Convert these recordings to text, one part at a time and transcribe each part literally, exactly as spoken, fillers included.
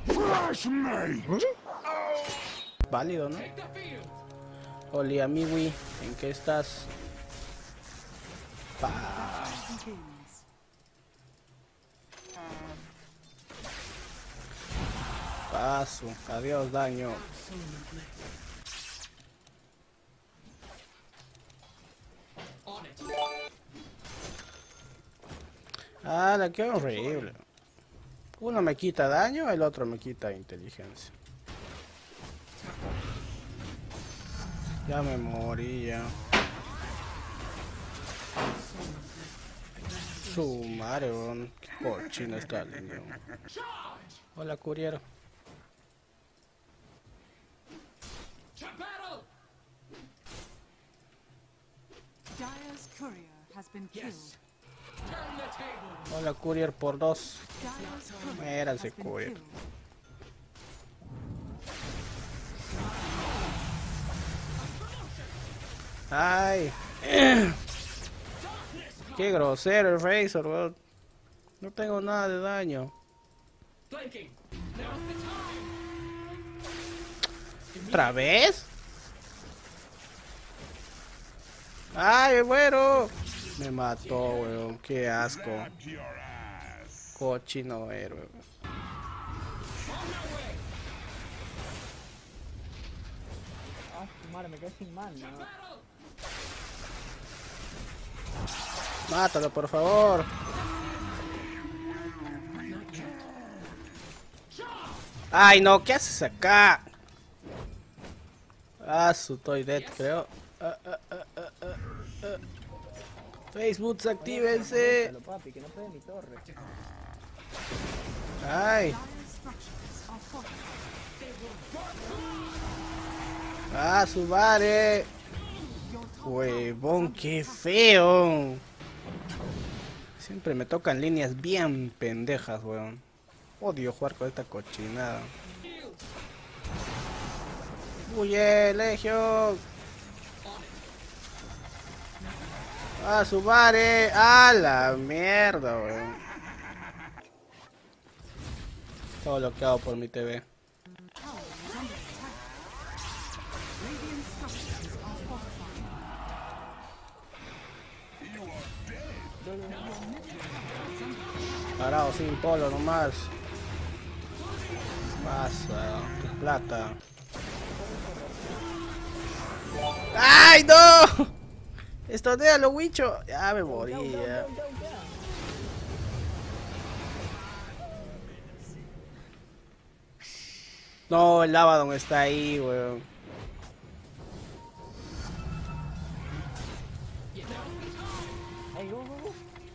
Válido, ¿no? Oli, amigui, ¿en qué estás? Pa. Paso, adiós, daño. Ah, qué horrible. Uno me quita daño, el otro me quita inteligencia. Ya me moría. Su madre, weón. Qué cochino está el niño. Hola, curiero. Dire's courier has been killed. Hola, courier por dos. Muéranse, courier. Ay. Qué grosero el Razor, weón. No tengo nada de daño. ¿Otra vez? Ay, bueno. Me mató, weón. Qué asco. Cochino héroe. Ah, su madre, me quedé sin mana. Mátalo, por favor. Ay, no, ¿qué haces acá? Ah, su estoy dead, creo. Ah, ah, ah, ah, ah, ah. Facebook, actívense. Papi, que no pegue mi torre. Ay. Ah, su madre. Huevón, qué feo. Siempre me tocan líneas bien pendejas, weón. Odio jugar con esta cochinada. Huye, Legion. Ah, su madre. A la mierda, weón. Todo lo que hago por mi T V. Parado sin polo nomás. Pasa, tu plata. ¡Ay, no! Estonea, Wicho. Ya me moría. No, el Abaddon está ahí, weón. Ey, go, go, go.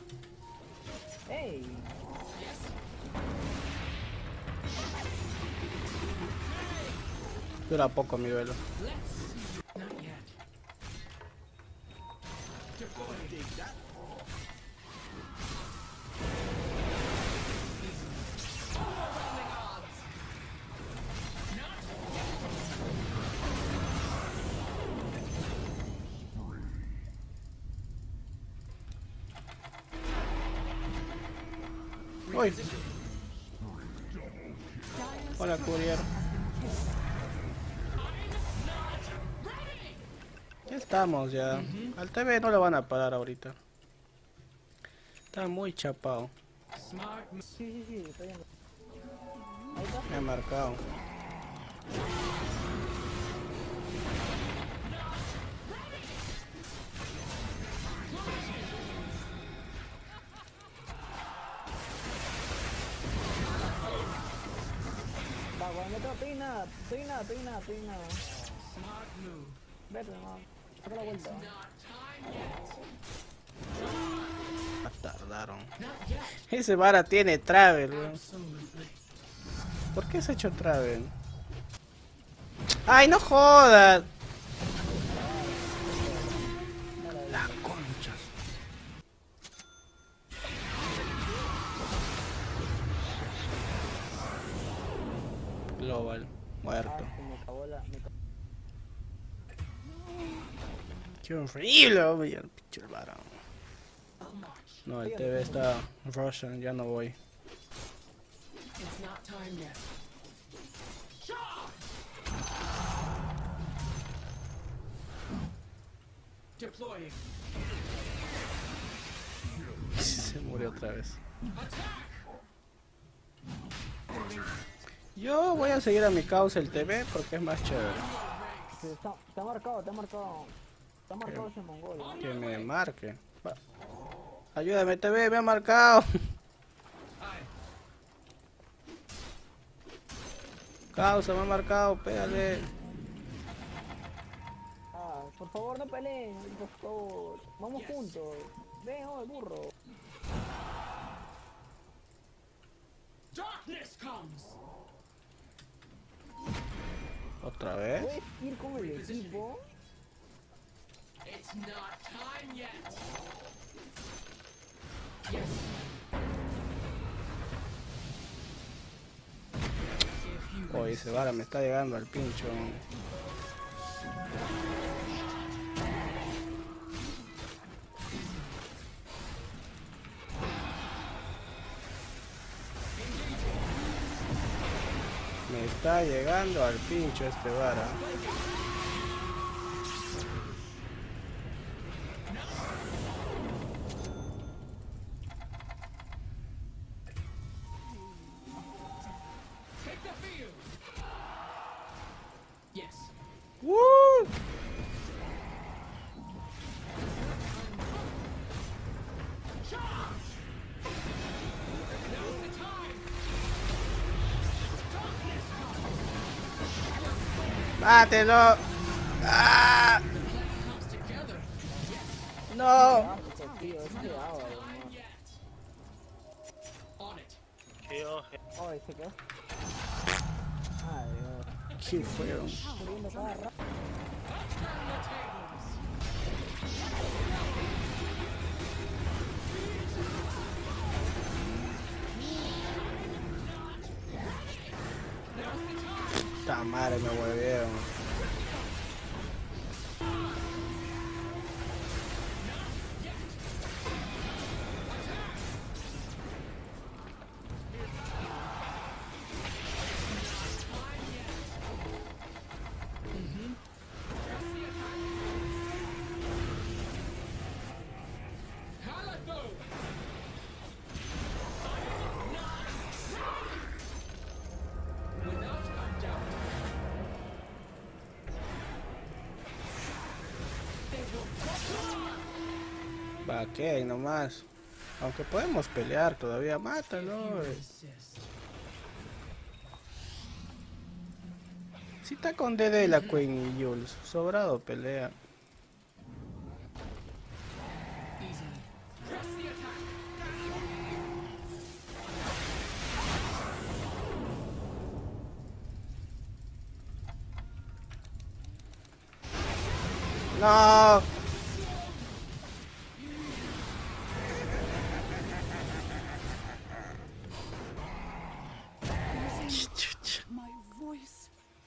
Ey. Dura poco mi duelo. Uy. Hola, courier. Ya estamos ya. Al T V no lo van a parar ahorita. Está muy chapado. Sí, sí, sí, estoy viendo. Ahí está. Me ha marcado. Va, cuando me estoy nada, estoy nada, estoy nada, estoy nada. Vete, no. Saca la vuelta. Tardaron. Ese vara tiene travel, weón. ¿Por qué se ha hecho travel? ¡Ay, no jodas! La concha. Global, muerto. Ah, me acabó la... Me acabó. Qué horrible, hombre, el pinche vara. No, el T V está Russian, ya no voy. Se murió otra vez. Yo voy a seguir a mi causa el T V porque es más chévere. Sí, está, está marcado, está marcado. Está marcado ese mongol. ¿No? Que me marque. Va. Ayúdame, T V, me ha marcado. Causa, me ha marcado, pégale. Ah, por favor no peleen, por favor. Vamos juntos. Ven, oh, el burro. ¿Otra vez? ¿Puedes ir con el equipo? Oye, ese vara me está llegando al pincho. Me está llegando al pincho este vara. ¡Woo! ¡Mátelo! ¡Ah! ¡No! Ah, pues, tío, es cuidado, hermano. Oh, ¿se quedó? Ay, Dios. ¿Qué fueron? Muriendo cada rato. ¡Ta madre, me huevieron! ¿Para qué? Nomás. Aunque podemos pelear todavía, mátalo. Si está con D D la Queen y Jules, sobrado pelea. No. My voice.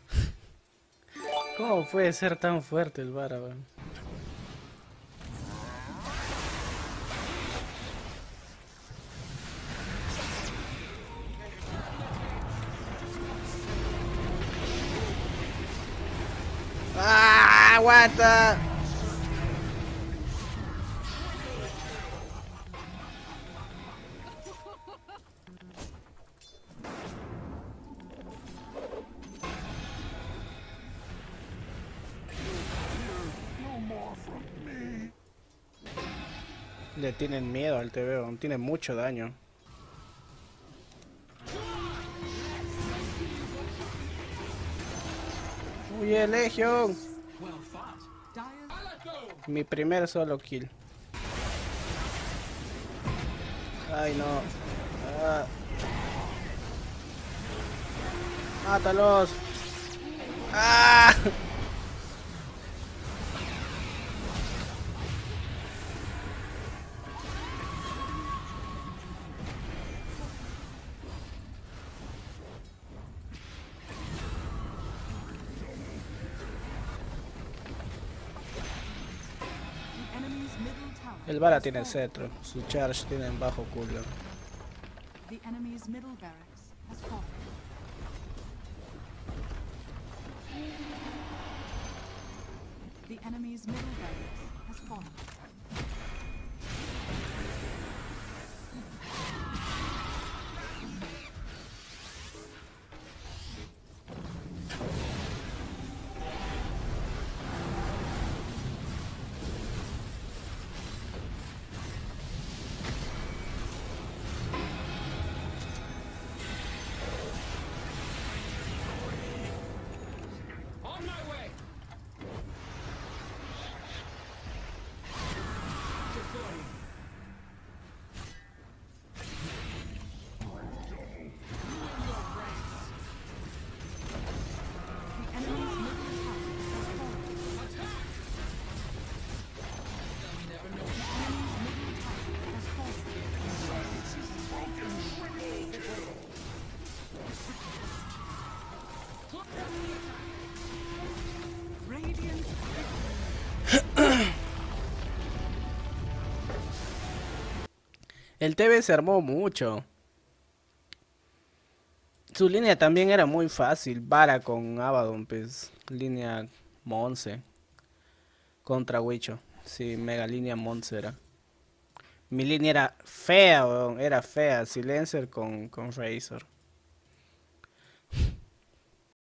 ¿Cómo puede ser tan fuerte el vara, weón? ¡Ah! ¡Aguanta! Le tienen miedo al T V, tiene mucho daño. Huye, Legion. Mi primer solo kill. Ay, no. Ah. Mátalos. ¡Ah! El Vara tiene cetro, su charge tiene en bajo cooldown. The enemy's middle barracks has fallen. The enemy's middle barracks has fallen. El T V se armó mucho. Su línea también era muy fácil. Vara con Abaddon, pues. Línea Monse. Contra Wicho. Sí, mega línea Monse era. Mi línea era fea, weón. Era fea. Silencer con, con Razor.